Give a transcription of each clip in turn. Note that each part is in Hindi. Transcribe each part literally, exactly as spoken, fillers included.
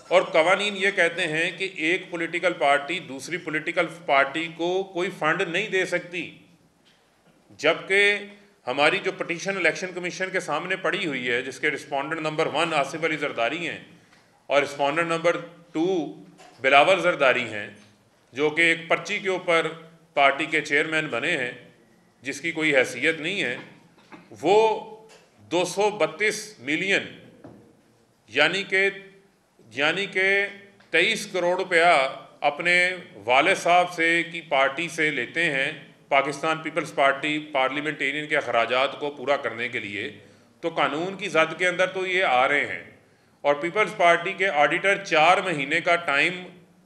और कवानीन ये कहते हैं कि एक पॉलिटिकल पार्टी दूसरी पॉलिटिकल पार्टी को कोई फंड नहीं दे सकती, जबकि हमारी जो पटिशन इलेक्शन कमीशन के सामने पड़ी हुई है, जिसके respondent number one Asif Ali Zardari हैं और respondent number two Bilawal Zardari हैं, जो कि एक पर्ची के ऊपर पार्टी के चेयरमैन बने हैं जिसकी कोई हैसियत नहीं है, वो दो सौ बत्तीस मिलियन यानी कि यानी कि तेईस करोड़ रुपया अपने वाले साहब से की पार्टी से लेते हैं पाकिस्तान पीपल्स पार्टी पार्लियामेंटेरियन के अखराजात को पूरा करने के लिए। तो कानून की जद के अंदर तो ये आ रहे हैं और पीपल्स पार्टी के ऑडिटर चार महीने का टाइम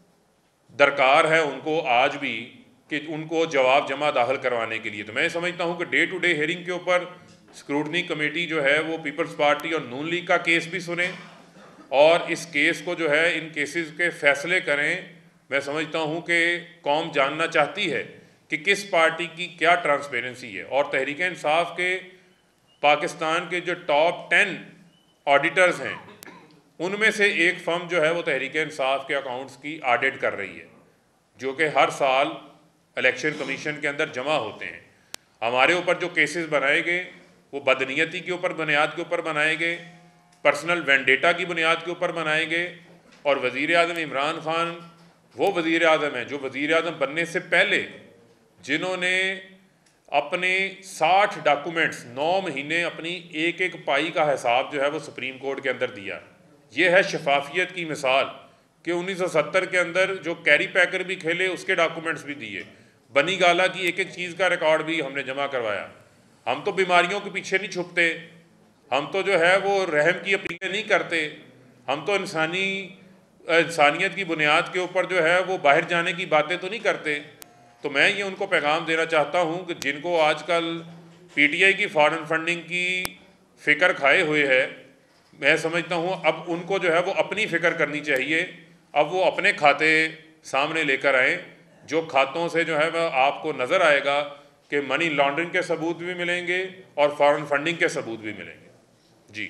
दरकार है उनको आज भी कि उनको जवाब जमा दाखिल करवाने के लिए। तो मैं समझता हूँ कि डे टू डे हेयरिंग के ऊपर स्क्रूटनी कमेटी जो है वो पीपल्स पार्टी और नून लीग का केस भी सुने और इस केस को जो है इन केसेस के फैसले करें। मैं समझता हूँ कि कौम जानना चाहती है कि किस पार्टी की क्या ट्रांसपेरेंसी है, और तहरीक इंसाफ के पाकिस्तान के जो टॉप टेन ऑडिटर्स हैं उनमें से एक फर्म जो है वो तहरीक इंसाफ के अकाउंट्स की ऑडिट कर रही है, जो कि हर साल इलेक्शन कमीशन के अंदर जमा होते हैं। हमारे ऊपर जो केसेस बनाए गए वो बदनीयती के ऊपर बुनियाद के ऊपर बनाए गए, पर्सनल वेंडेटा की बुनियाद के ऊपर बनाए गए, और वज़ीर आज़म इमरान खान वो वज़ीर आज़म हैं जो वज़ीर आज़म बनने से पहले जिन्होंने अपने साठ डॉक्यूमेंट्स नौ महीने अपनी एक एक पाई का हिसाब जो है वो सुप्रीम कोर्ट के अंदर दिया। ये है शफाफियत की मिसाल कि उन्नीस सौ सत्तर के अंदर जो कैरी पैकर भी खेले उसके डॉक्यूमेंट्स भी दिए, बनी गाला की एक एक चीज़ का रिकॉर्ड भी हमने जमा करवाया। हम तो बीमारियों के पीछे नहीं छुपते, हम तो जो है वो रहम की अपीलें नहीं करते, हम तो इंसानी इंसानियत की बुनियाद के ऊपर जो है वो बाहर जाने की बातें तो नहीं करते। तो मैं ये उनको पैगाम देना चाहता हूँ कि जिनको आजकल पीटीआई की फॉरेन फंडिंग की फ़िक्र खाए हुए है, मैं समझता हूँ अब उनको जो है वो अपनी फ़िक्र करनी चाहिए। अब वो अपने खाते सामने लेकर आएँ, जो खातों से जो है वह आपको नज़र आएगा कि मनी लॉन्ड्रिंग के सबूत भी मिलेंगे और फॉरेन फंडिंग के सबूत भी मिलेंगे। जी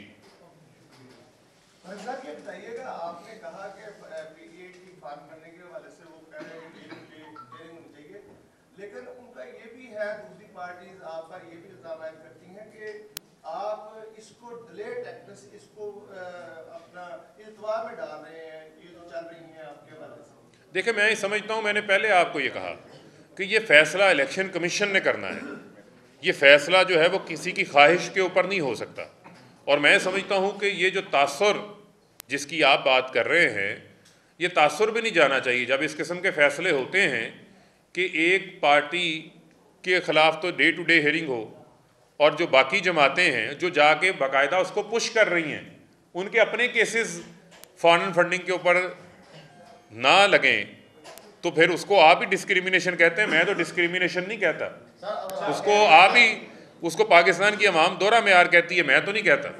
ये बताइएगा, आपने कहा कि पीटीआई की फॉरेन फंडिंग के हवाले से वो कह रहे हैं कि हियरिंग होनी चाहिए, लेकिन उनका ये भी है, दूसरी पार्टीज आपका ये भी इल्जाम करती हैं कि आप इसको डिले टैक्टिक्स इसको अपना इल्तवा में डाल रहे हैं, ये जो चल रही हैं आपके हवाले से। देखिए, मैं समझता हूँ, मैंने पहले आपको ये कहा कि ये फैसला इलेक्शन कमीशन ने करना है। ये फैसला जो है वो किसी की ख्वाहिश के ऊपर नहीं हो सकता। और मैं समझता हूँ कि ये जो तासुर जिसकी आप बात कर रहे हैं, ये तासुर भी नहीं जाना चाहिए जब इस किस्म के फैसले होते हैं कि एक पार्टी के ख़िलाफ़ तो डे टू डे हेयरिंग हो और जो बाकी जमातें हैं जो जाके बाकायदा उसको पुश कर रही हैं, उनके अपने केसेस फॉरेन फंडिंग के ऊपर ना लगें, तो फिर उसको आप ही डिस्क्रिमिनेशन कहते हैं। मैं तो डिस्क्रिमिनेशन नहीं कहता, उसको आप ही उसको पाकिस्तान की अवाम दोहरा मेयार कहती है, मैं तो नहीं कहता।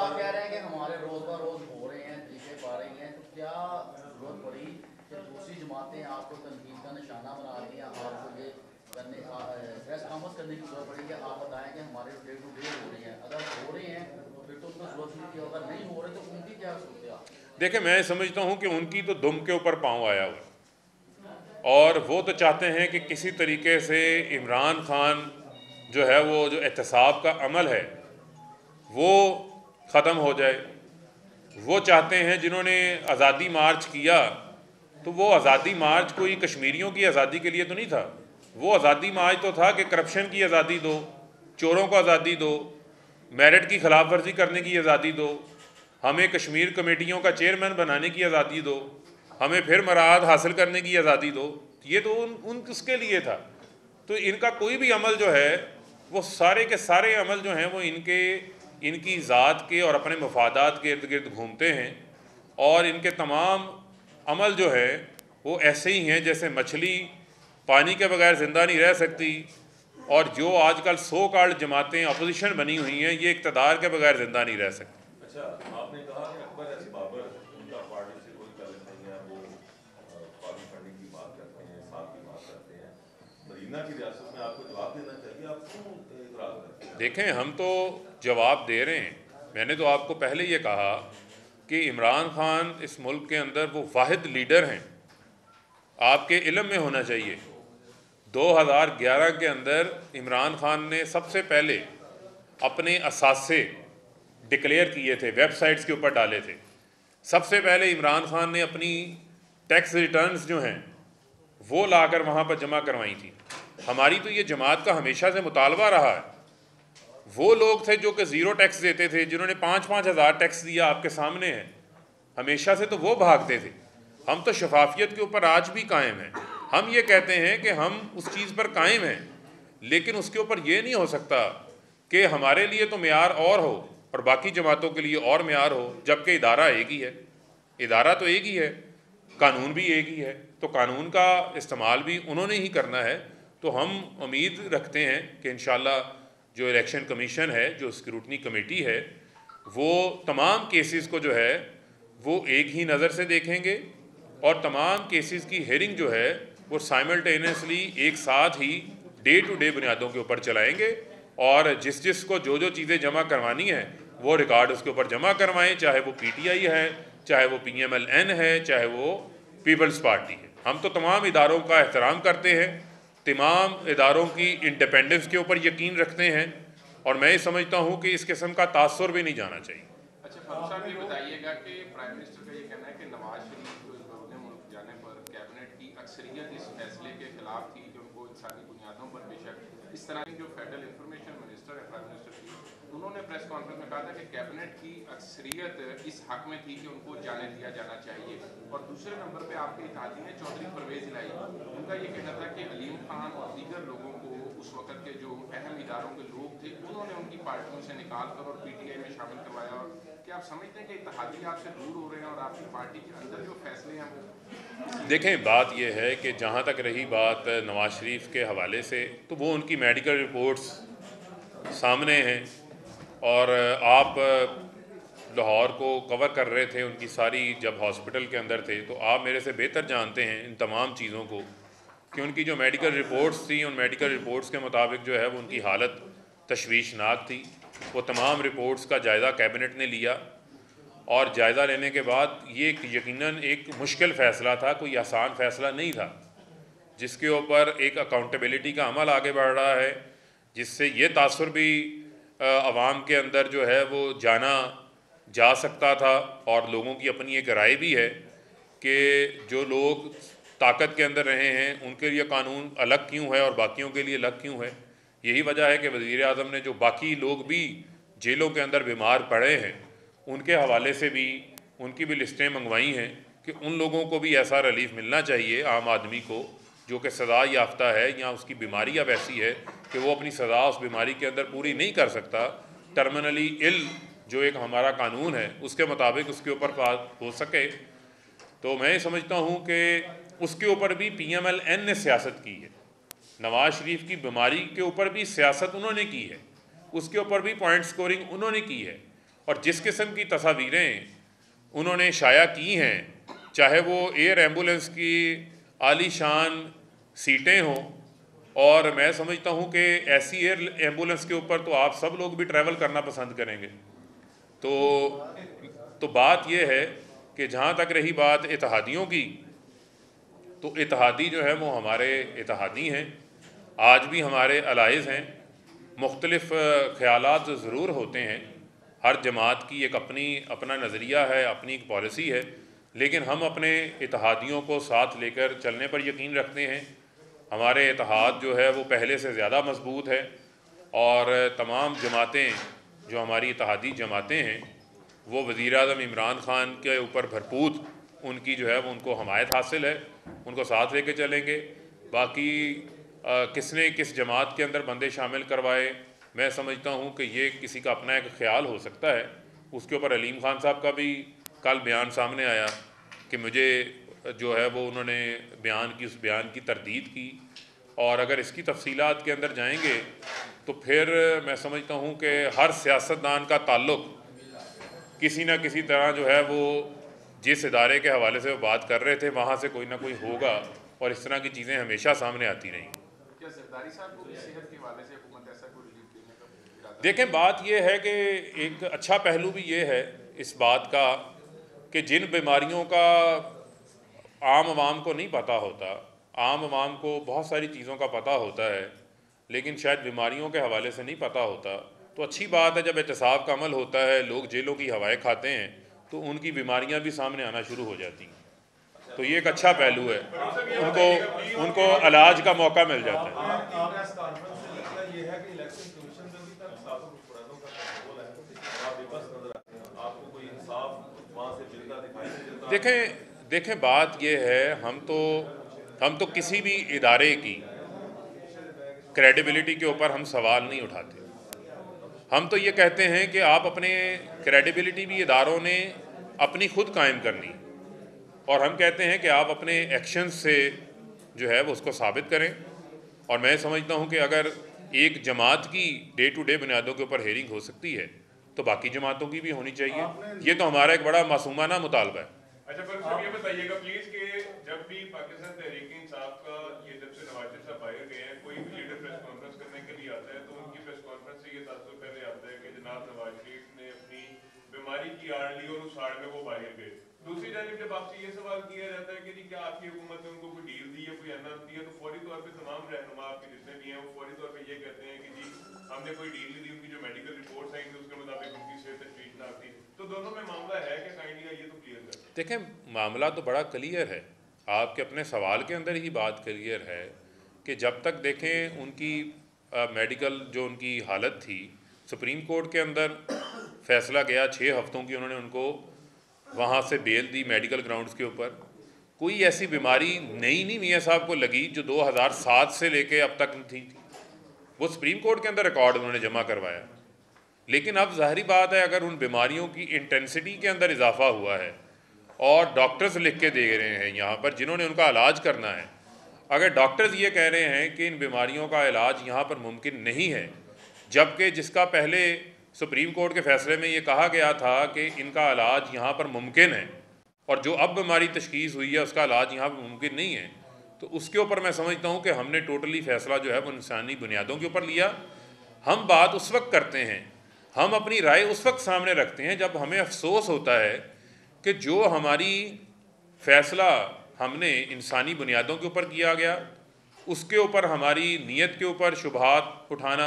देखिए, मैं समझता हूँ कि उनकी तो दुम के ऊपर पाँव आया हुआ और वो तो चाहते हैं कि किसी तरीके से इमरान खान जो है वो जो एहतसाब का अमल है वो ख़त्म हो जाए। वो चाहते हैं, जिन्होंने आज़ादी मार्च किया तो वो आज़ादी मार्च कोई कश्मीरियों की आज़ादी के लिए तो नहीं था, वो आज़ादी मार्च तो था कि करप्शन की आज़ादी दो, चोरों को आज़ादी दो, मेरिट की खिलाफ वर्जी करने की आज़ादी दो, हमें कश्मीर कमेटियों का चेयरमैन बनाने की आज़ादी दो, हमें फिर मराद हासिल करने की आज़ादी दो। ये तो उन, उन उसके लिए था। तो इनका कोई भी अमल जो है वो सारे के सारे अमल जो हैं वो इनके इनकी ज़ात के और अपने मफादात के इर्द गिर्द घूमते हैं, और इनके तमाम अमल जो है वो ऐसे ही हैं जैसे मछली पानी के बगैर ज़िंदा नहीं रह सकती, और जो आजकल सो कॉल्ड जमातें अपोजिशन बनी हुई हैं ये इक़्तिदार के बगैर ज़िंदा नहीं रह सकती। अच्छा, आपने कहा कि अकबर एस बाबर उनका पार्टी से कोई ताल्लुक नहीं है, वो फॉरेन फंडिंग की बात करते हैं, साथ की बात करते हैं, मदीना की रियासत में आपको जवाब देना चाहिए, आप क्यों इतराज़ करते हैं? देखें, हम तो जवाब दे रहे हैं। मैंने तो आपको पहले ये कहा कि इमरान खान इस मुल्क के अंदर वो वाहिद लीडर हैं, आपके इल्म में होना चाहिए। दो हज़ार ग्यारह के अंदर इमरान खान ने सबसे पहले अपने असासे डिक्लेयर किए थे, वेबसाइट्स के ऊपर डाले थे। सबसे पहले इमरान खान ने अपनी टैक्स रिटर्न्स जो हैं वो लाकर वहाँ पर जमा करवाई थी। हमारी तो ये जमात का हमेशा से मुतालबा रहा है। वो लोग थे जो कि ज़ीरो टैक्स देते थे, जिन्होंने पाँच पाँच हज़ार टैक्स दिया, आपके सामने है। हमेशा से तो वो भागते थे। हम तो शफाफियत के ऊपर आज भी कायम हैं। हम ये कहते हैं कि हम उस चीज़ पर कायम हैं, लेकिन उसके ऊपर ये नहीं हो सकता कि हमारे लिए तो मेयार और हो और बाकी जमातों के लिए और मेयार हो, जबकि इदारा एक ही है। इदारा तो एक ही है, कानून भी एक ही है, तो कानून का इस्तेमाल भी उन्होंने ही करना है। तो हम उम्मीद रखते हैं कि इंशाअल्लाह जो इलेक्शन कमीशन है, जो स्क्रूटनी कमेटी है, वो तमाम केसेस को जो है वो एक ही नज़र से देखेंगे और तमाम केसेस की हेयरिंग जो है वो साइमल्टेनियसली एक साथ ही डे टू डे बुनियादों के ऊपर चलाएंगे और जिस जिस को जो जो चीज़ें जमा करवानी है वो रिकॉर्ड उसके ऊपर जमा करवाएं, चाहे वो पीटीआई है, चाहे वो पीएमएलएन है, चाहे वो पीपल्स पार्टी है। हम तो तमाम इदारों का एहतराम करते हैं, तमाम इदारों की इंडिपेंडेंस के ऊपर यकीन रखते हैं और मैं समझता हूँ कि इस किस्म का तासुर भी नहीं जाना चाहिए। अच्छा फारूक साहब, ये बताइएगा कि प्राइम मिनिस्टर का ये कहना है कि नवाज शरीफ को इस बरूद मुल्क जाने पर कैबिनेट की अक्सरियत इस फैसले के खिलाफ थी कि उनको इंसानी बुनियादों पर बेशक इस तरह की जो फेडरल इंफॉर्मेशन मिनिस्टर है प्राइम मिनिस्टर की, उन्होंने प्रेस कॉन्फ्रेंस में कहा था कि कैबिनेट की अक्सरियत इस हक में थी कि उनको जाने दिया जाना चाहिए। और दूसरे नंबर पर आपके इत्तेहादी ने चौधरी परवेज इलाही, उनका ये कहना था कि अलीम खान और दीगर लोगों को उस वक्त के जो अहम इदारों के लोग थे उन्होंने उनकी पार्टियों से निकाल कर और पीटीआई में शामिल करवाया। और क्या आप समझते हैं कि इत्तेहादी आपसे दूर हो रहे हैं और आपकी पार्टी के अंदर जो फैसले हैं वो? देखें, बात यह है कि जहाँ तक रही बात नवाज शरीफ के हवाले से, तो वो उनकी मेडिकल रिपोर्ट्स सामने हैं और आप लाहौर को कवर कर रहे थे उनकी सारी, जब हॉस्पिटल के अंदर थे, तो आप मेरे से बेहतर जानते हैं इन तमाम चीज़ों को कि उनकी जो मेडिकल रिपोर्ट्स थी, उन मेडिकल रिपोर्ट्स के मुताबिक जो है वो उनकी हालत तशवीशनाक थी। वो तमाम रिपोर्ट्स का जायज़ा कैबिनेट ने लिया और जायज़ा लेने के बाद ये यकीनन एक मुश्किल फ़ैसला था, कोई आसान फ़ैसला नहीं था, जिसके ऊपर एक अकाउंटेबिलिटी का अमल आगे बढ़ रहा है, जिससे ये तासुर भी आवाम के अंदर जो है वो जाना जा सकता था। और लोगों की अपनी एक राय भी है कि जो लोग ताकत के अंदर रहे हैं उनके लिए कानून अलग क्यों है और बाकियों के लिए अलग क्यों है। यही वजह है कि वज़ीर आज़म ने जो बाकी लोग भी जेलों के अंदर बीमार पड़े हैं उनके हवाले से भी उनकी भी लिस्टें मंगवाई हैं कि उन लोगों को भी ऐसा रिलीफ मिलना चाहिए, आम आदमी को जो कि सज़ा याफ्ता है या उसकी बीमारी अब ऐसी है कि वो अपनी सज़ा उस बीमारी के अंदर पूरी नहीं कर सकता। टर्मिनली इल जो एक हमारा कानून है उसके मुताबिक उसके ऊपर हो सके। तो मैं समझता हूँ कि उसके ऊपर भी पी एम एल एन ने सियासत की है। नवाज शरीफ की बीमारी के ऊपर भी सियासत उन्होंने की है, उसके ऊपर भी पॉइंट स्कोरिंग उन्होंने की है। और जिस किस्म की तस्वीरें उन्होंने शाया की हैं, चाहे वो एयर एम्बुलेंस की आलीशान सीटें हों, और मैं समझता हूँ कि ऐसी एयर एम्बुलेंस के ऊपर तो आप सब लोग भी ट्रैवल करना पसंद करेंगे। तो तो बात यह है कि जहाँ तक रही बात इत्तेहादियों की, तो इत्तेहादी जो है वो हमारे इत्तेहादी हैं, आज भी हमारे अलाइज़ हैं। मुख्तलिफ़ ख़यालात ज़रूर होते हैं, हर जमात की एक अपनी अपना नज़रिया है, अपनी एक पॉलिसी है, लेकिन हम अपने इत्तेहादियों को साथ लेकर चलने पर यकीन रखते हैं। हमारे इत्तेहाद जो है वो पहले से ज़्यादा मजबूत है और तमाम जमातें जो हमारी इत्तेहादी जमातें हैं वो वज़ीर आज़म इमरान ख़ान के ऊपर भरपूर उनकी जो है वो उनको हमायत हासिल है, उनको साथ लेके चलेंगे। बाकी आ, किसने किस जमात के अंदर बंदे शामिल करवाए, मैं समझता हूँ कि ये किसी का अपना एक ख्याल हो सकता है। उसके ऊपर अलीम खान साहब का भी कल बयान सामने आया कि मुझे जो है वो उन्होंने बयान की उस बयान की तरदीद की, और अगर इसकी तफसीलात के अंदर जाएंगे तो फिर मैं समझता हूँ कि हर सियासतदान का ताल्लुक़ किसी न किसी तरह जो है वो जिस इदारे के हवाले से वो बात कर रहे थे वहाँ से कोई ना कोई होगा, और इस तरह की चीज़ें हमेशा सामने आती रहीं। क्या ज़रदारी साहब को सेहत के हवाले से हुकूमत ऐसा कोई रिलीफ देने का इरादा? देखें, बात यह है कि एक अच्छा पहलू भी ये है इस बात का कि जिन बीमारियों का आम आवाम को नहीं पता होता, आम आवाम को बहुत सारी चीज़ों का पता होता है लेकिन शायद बीमारियों के हवाले से नहीं पता होता, तो अच्छी बात है जब एहतसाब का अमल होता है, लोग जेलों की हवाएं खाते हैं तो उनकी बीमारियां भी सामने आना शुरू हो जाती हैं। तो ये एक अच्छा पहलू है, उनको उनको इलाज का मौका मिल जाता है। देखें देखें बात ये है, हम तो हम तो किसी भी इदारे की क्रेडिबिलिटी के ऊपर हम सवाल नहीं उठाते। हम तो ये कहते हैं कि आप अपने क्रेडिबिलिटी भी इदारों ने अपनी खुद कायम करनी, और हम कहते हैं कि आप अपने एक्शंस से जो है वो उसको साबित करें। और मैं समझता हूँ कि अगर एक जमात की डे टू डे बुनियादों के ऊपर हेयरिंग हो सकती है तो बाकी जमातों की भी होनी चाहिए। ये तो हमारा एक बड़ा मासूमाना मुतालबा है। अच्छा, पर साहब ये बताइएगा प्लीज कि जब भी पाकिस्तान तहरीक इंसाफ का ये जब से नवाज शरीफ साहब बाहर गए हैं, कोई भी लीडर प्रेस कॉन्फ्रेंस करने के लिए आता है तो उनकी प्रेस कॉन्फ्रेंस से ये तासुर पहले आता है कि जनाब नवाज शरीफ ने अपनी बीमारी की आड़ ली और उस आड़ में वो बाहर गए। दूसरी जानिब जब आपसे ये सवाल किया जाता है कि जी क्या आपकी हुकूमत ने उनको कोई डील दी है, कोई अनाउंस दी है, तो फौरी तौर पर तमाम रहनुमा आपके जितने भी हैं वो फौरी तौर पर ये कहते हैं कि जी हमने कोई डील नहीं दी, उनकी जो मेडिकल रिपोर्ट्स आई थी उसके मुताबिक उनकी सेहत ठीक थी। तो दोनों में मामला है कि काइंडली ये तो क्लियर कर देखें, मामला तो बड़ा क्लियर है, आपके अपने सवाल के अंदर ही बात क्लियर है कि जब तक देखें उनकी आ, मेडिकल जो उनकी हालत थी, सुप्रीम कोर्ट के अंदर फैसला गया, छः हफ्तों की उन्होंने उनको वहाँ से बेल दी मेडिकल ग्राउंड्स के ऊपर। कोई ऐसी बीमारी नई नहीं मियाँ साहब को लगी जो दो हज़ार सात से लेके अब तक थी, वो सुप्रीम कोर्ट के अंदर रिकॉर्ड उन्होंने जमा करवाया। लेकिन अब ज़ाहिरी बात है अगर उन बीमारियों की इंटेंसिटी के अंदर इजाफा हुआ है और डॉक्टर्स लिख के दे रहे हैं यहाँ पर जिन्होंने उनका इलाज करना है, अगर डॉक्टर्स ये कह रहे हैं कि इन बीमारियों का इलाज यहाँ पर मुमकिन नहीं है, जबकि जिसका पहले सुप्रीम कोर्ट के फैसले में ये कहा गया था कि इनका इलाज यहाँ पर मुमकिन है और जो अब बीमारी तशखीस हुई है उसका इलाज यहाँ पर मुमकिन नहीं है, तो उसके ऊपर मैं समझता हूँ कि हमने टोटली फ़ैसला जो है वो इंसानी बुनियादों के ऊपर लिया। हम बात उस वक्त करते हैं, हम अपनी राय उस वक्त सामने रखते हैं जब हमें अफसोस होता है कि जो हमारी फ़ैसला हमने इंसानी बुनियादों के ऊपर किया गया उसके ऊपर हमारी नीयत के ऊपर शुबहात उठाना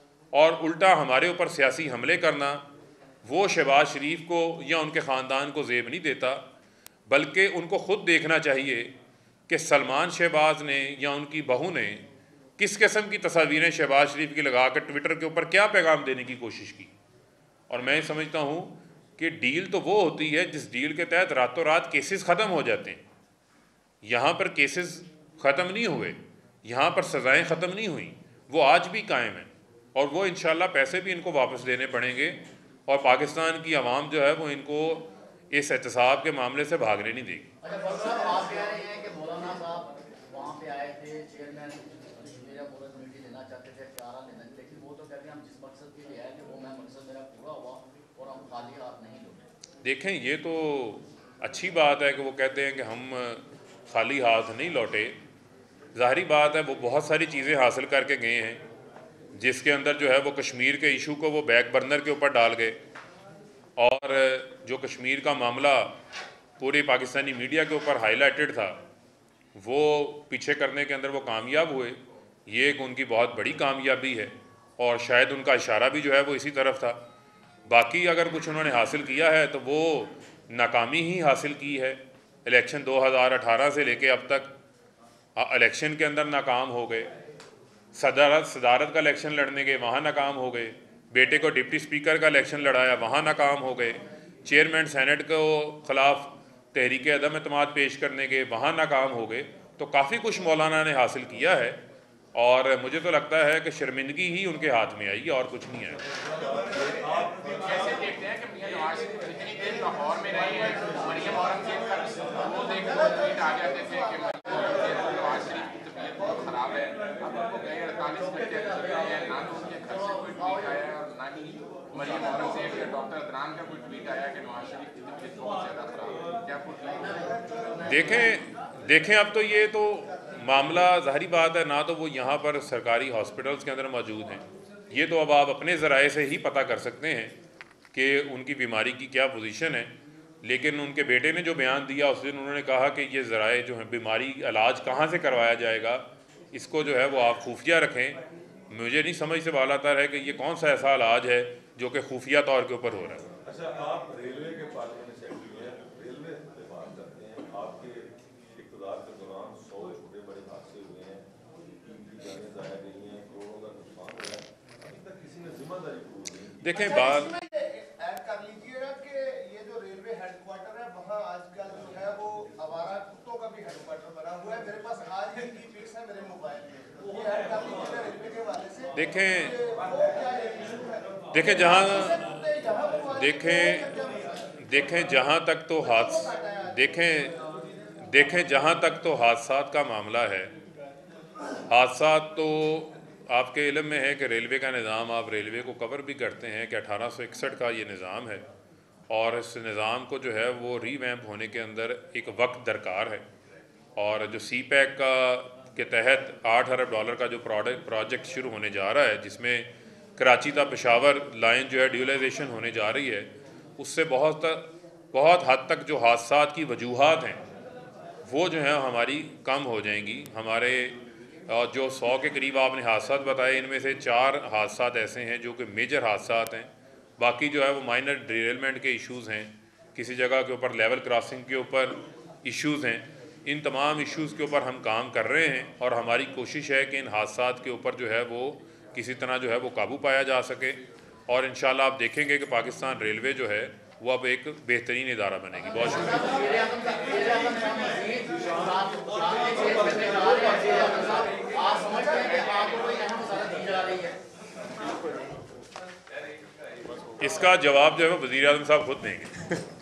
और उल्टा हमारे ऊपर सियासी हमले करना, वो शहबाज शरीफ को या उनके ख़ानदान को ज़ेब नहीं देता, बल्कि उनको ख़ुद देखना चाहिए कि सलमान शहबाज ने या उनकी बहू ने किस किस्म की तस्वीरें शहबाज शरीफ की लगा कर ट्विटर के ऊपर क्या पैगाम देने की कोशिश की। और मैं समझता हूँ कि डील तो वो होती है जिस डील के तहत रातों रात केसेस ख़त्म हो जाते हैं। यहाँ पर केसेस ख़त्म नहीं हुए, यहाँ पर सज़ाएँ ख़त्म नहीं हुई, वो आज भी कायम हैं और वो इंशाल्लाह पैसे भी इनको वापस देने पड़ेंगे और पाकिस्तान की आवाम जो है वो इनको इस एहतसाब के मामले से भागने नहीं देगी। अच्छा, आप कह रहे हैं कि मौलाना साहब वहाँ पे आए थे, चेयरमैन कमेटी लेना चाहते थे, प्यारा लेना, लेकिन वो तो कहते हैं हम जिस मकसद के लिए आए थे वो मैं मकसद मेरा पूरा हुआ और हम खाली हाथ नहीं लौटे। देखें, ये तो अच्छी बात है कि वो कहते हैं कि हम खाली हाथ नहीं लौटे। ज़ाहिरी बात है वो बहुत सारी चीज़ें हासिल करके गए हैं, जिसके अंदर जो है वो कश्मीर के इशू को वो बैक बर्नर के ऊपर डाल गए और जो कश्मीर का मामला पूरे पाकिस्तानी मीडिया के ऊपर हाईलाइटेड था वो पीछे करने के अंदर वो कामयाब हुए। ये एक उनकी बहुत बड़ी कामयाबी है और शायद उनका इशारा भी जो है वो इसी तरफ था। बाकी अगर कुछ उन्होंने हासिल किया है तो वो नाकामी ही हासिल की है। इलेक्शन दो हज़ार अठारह से लेके अब तक इलेक्शन के अंदर नाकाम हो गए, सदारत सदारत का इलेक्शन लड़ने गए वहाँ नाकाम हो गए, बेटे को डिप्टी स्पीकर का इलेक्शन लड़ाया वहाँ नाकाम हो गए, चेयरमैन सेनेट को ख़िलाफ़ तहरीक अदम एतमाद पेश करने गए वहाँ नाकाम हो गए। तो काफ़ी कुछ मौलाना ने हासिल किया है और मुझे तो लगता है कि शर्मिंदगी ही उनके हाथ में आई और कुछ नहीं आया। कैसे देखते हैं कि मियां नवाज शरीफ जितनी देर लाहौर में रहे हैं, मरियम औरंगजेब का वो देख ट्वीट आ जाते थे कि नवाज शरीफ की तबीयत बहुत ख़राब है, अब उनको गए अड़तालीस घंटे चल रहे हैं, ना तो उनके घर से कोई ट्वीट आया और ना ही मरियम औरंगजेब या डॉक्टर अदनान का कोई ट्वीट आया कि नवाज शरीफ की तबीयत बहुत ज़्यादा ख़राब है। क्या कुछ देखें देखें अब तो ये तो मामला ज़ाहिरी बात है, ना तो वो यहाँ पर सरकारी हॉस्पिटल्स के अंदर मौजूद हैं, ये तो अब आप अपने ज़राए से ही पता कर सकते हैं कि उनकी बीमारी की क्या पोजीशन है। लेकिन उनके बेटे ने जो बयान दिया उस दिन उन्होंने कहा कि ये ज़राए जो हैं बीमारी इलाज कहाँ से करवाया जाएगा, इसको जो है वो आप खुफिया रखें। मुझे नहीं समझ से बाला तर है कि ये कौन सा ऐसा इलाज है जो कि खुफिया तौर के ऊपर हो रहा है। अच्छा, आप रेलवे के पार्लियामेंट सेक्रेटरी हैं, रेलवे से बात करते हैं। आपके इक़्तिदार के दौरान सौ छोटे बड़े हादसे हुए हैं, कीमती जानें ज़ाया गई हैं, करोड़ों का नुकसान हुआ है, अभी तक किसी ने जिम्मेदारी कबूल नहीं की। देखें अच्छा, बात इसमें ऐड कर लीजिएगा कि ये जो रेलवे हेडक्वार्टर है वहाँ आजकल जो है वो आवारा कुत्तों का भी हेडक्वार्टर बना हुआ है। मेरे पास आज ही की पिक्स है मेरे मोबाइल में, ये ऐड कर लीजिएगा रेलवे के हवाले से। देखें वो क्या है इशू है? देखें जहाँ कुत्ते यहाँ पर देखें देखें जहाँ तक तो हादस देखें देखें जहाँ तक तो हादसात का मामला है, हादसात तो आपके इल्म में है कि रेलवे का निज़ाम, आप रेलवे को कवर भी करते हैं कि अठारह सौ इकसठ का ये निज़ाम है और इस निज़ाम को जो है वो रीवैम्प होने के अंदर एक वक्त दरकार है। और जो सी पैक का के तहत आठ अरब डॉलर का जो प्रोडक्ट प्रोजेक्ट शुरू होने जा रहा है, जिसमें कराची ता पेशावर लाइन जो है ड्यूलाइजेशन होने जा रही है, उससे बहुत बहुत हद तक जो हादसात की वजूहात हैं वो जो है हमारी कम हो जाएंगी। हमारे जो सौ के करीब आपने हादसात बताए, इनमें से चार हादसात ऐसे हैं जो कि मेजर हादसात हैं, बाकी जो है वो माइनर डिरेलमेंट के इश्यूज़ हैं, किसी जगह के ऊपर लेवल क्रॉसिंग के ऊपर इश्यूज़ हैं। इन तमाम इश्यूज़ के ऊपर हम काम कर रहे हैं और हमारी कोशिश है कि इन हादसात के ऊपर जो है वो किसी तरह जो है वो काबू पाया जा सके। और इंशाल्लाह आप देखेंगे कि पाकिस्तान रेलवे जो है वो अब एक बेहतरीन इदारा बनेगी। बहुत शुक्रिया। इसका जवाब जो है वो वज़ीर आज़म साहब खुद देंगे।